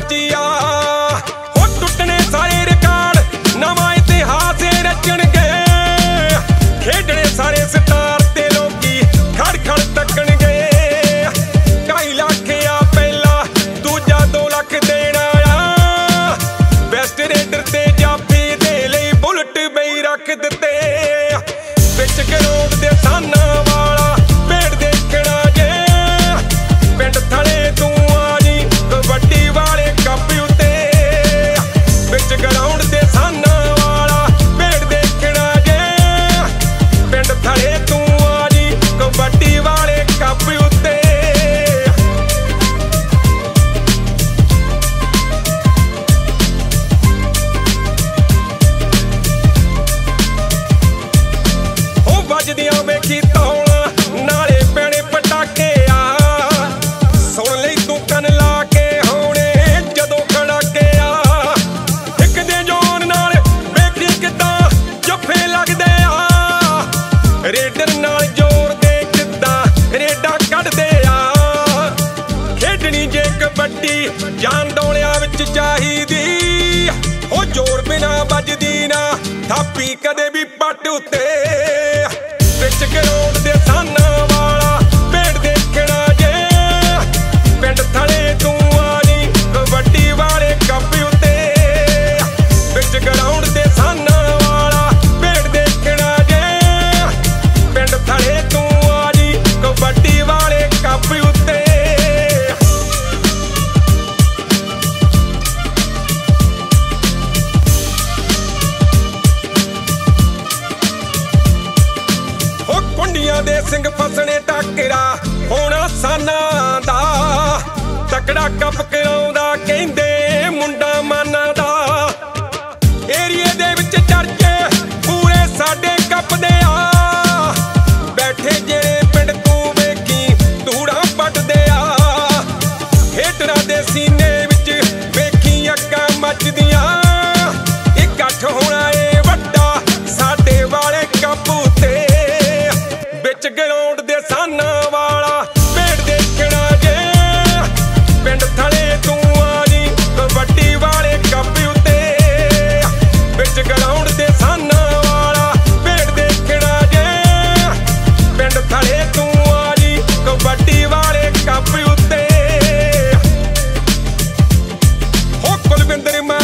ਵੱਜਿਆ ਹੋ ਟੁੱਟਣੇ ਸਾਰੇ ਰਿਕਾਰਡ ਨਵਾਂ ਇਤਿਹਾਸ ਰਚਣਗੇ ਖੇਡਣੇ ਸਾਰੇ ਸਟਾਰ ਤੇ ਲੋਕੀ ਖੜ ਖੜ ਤੱਕਣਗੇ ਕਾਈ ਲੱਖਿਆ ਪਹਿਲਾ ਦੂਜਾ 2 ਲੱਖ ਦੇਣਾ ਆ ਬੈਸਟ ਰੇਡਰ ਤੇ ਜਾਫੀ ਦੇ ਲਈ ਬੁਲਟ ਬਈ ਰੱਖ ਦਿੱਤੇ ਵਿੱਚ ਗਰਾਊਂਡ ਦੇ ਸਾਨਾ ਵਾਲਾ ਭੇਡ ਦੇਖਣਾ ਜੇ ਪਿੰਡ ਥਲੇ ਤੂੰ ਆ ਜੀ ਕਬੱਡੀ ਵਾਲੇ ਕੱਪ ਉੱਤੇ ਵਿੱਚ ਗਰਾਊਂਡ ਦੇ ਸਾਨਾ ਵਾਲਾ ਭੇਡ ਦੇਖਣਾ ਜੇ ਪਿੰਡ ਥਲੇ ਤੂੰ ਆ ਜੀ ਕਬੱਡੀ ਵਾਲੇ ਕੱਪ ਉੱਤੇ ਉਹ ਵੱਜਦੀਆਂ ਵੇਖੀ ਤੌਲਾ ਨਾਲੇ ਪੈਣੇ ਪਟਾਕੇ ਆ ਸੁਣ ਲਈ ਤੂੰ ਕੰਨ ਲਾ ਕੇ ਹੋਣੇ ਜਦੋਂ ਖੜਾਕੇ ਆ ਇੱਕ ਦੇ ਜੋਨ ਨਾਲ ਵੇਖੀ ਕਿੱਦਾਂ ਜੱਫੇ ਲੱਗਦੇ ਆ ਰੇਡਰ ਨਾਲ ਜ਼ੋਰ ਦੇ ਕਿੱਦਾਂ ਰੇਡਾ ਕੱਢਦੇ ਆ ਖੇਡਣੀ ਜੇ ਕਬੱਡੀ ਜਾਨ ਡੋਲਿਆਂ ਵਿੱਚ ਚਾਹੀਦੀ ਉਹ ਜ਼ੋਰ ਬਿਨਾ ਵੱਜਦੀ ਨਾ ਥਾਪੀ ਕਦੇ ਵੀ ਪੱਟ ਉੱਤੇ ਵਿੱਚ ਗਰਾਊਂਡ ਦੇ ਸਾਨਾ ਵਾਲਾ ਭੇਡ ਦੇਖਣਾ ਜੇ ਪਿੰਡ ਥਲੇ ਤੂੰ ਆ ਜੀ ਕਬੱਡੀ ਵਾਲੇ ਕੱਪ ਉੱਤੇ ਵਿੱਚ ਗਰਾਊਂਡ ਦੇ ਸਾਨਾ ਵਾਲਾ ਭੇਡ ਦੇਖਣਾ ਜੇ ਪਿੰਡ ਥਲੇ ਤੂੰ ਆ ਜੀ ਕਬੱਡੀ ਵਾਲੇ ਕੱਪ ਉੱਤੇ ਉਹ ਕੁੰਡੀਆਂ ਦੇ ਸਿੰਘ ਫਸਣੇ ਟੱਕਰਾ ਹੋਣਾ ਸਾਨਾ ਦਾ ਤਕੜਾ ਕੱਪ ਕਰਾਉਂਦਾ ਕਹਿੰਦੇ ਮੁੰਡਾ ਮਾਨਾ ਦਾ ਏਰੀਏ ਦੇ ਵਿੱਚ ਚਰਚੇ ਪੂਰੇ ਸਾਡੇ ਕੱਪ ਦੇ ਆ ਬੈਠੇ ਜਿਹੜੇ ਪਿੰਡ ਤੂੰ ਵੇਖੀ ਧੂੜਾਂ ਪੱਟਦੇ ਆ ਹੇਟਰਾਂ ਦੇ ਸੀਨੇ ਵਿੱਚ ਵੇਖੀ ਅੱਗਾਂ ਮੱਚਦੀਆਂ ਇਕੱਠ ਹੋਣਾ ਏ ਵੱਡਾ ਸਾਡੇ ਵਾਲੇ ਕੱਪ ਉੱਤੇ ਵਿੱਚ ਗਰਾਊਂਡ ਦੇ ਸਾਨਾ ਵਾਲਾ ਭੇਡ ਦੇਖਣਾ ਜੇ ਪਿੰਡ ਥਲੇ ਤੂੰ ਆ ਜੀ ਕਬੱਡੀ ਵਾਲੇ ਕੱਪ ਉੱਤੇ ਵਿੱਚ ਗਰਾਊਂਡ ਦੇ ਸਾਨਾ ਵਾਲਾ ਭੇਡ ਦੇਖਣਾ ਜੇ ਪਿੰਡ ਥਲੇ ਤੂੰ ਆ ਜੀ ਕਬੱਡੀ ਵਾਲੇ ਕੱਪ ਉੱਤੇ ਹੋ ਕੁਲਵਿੰਦਰ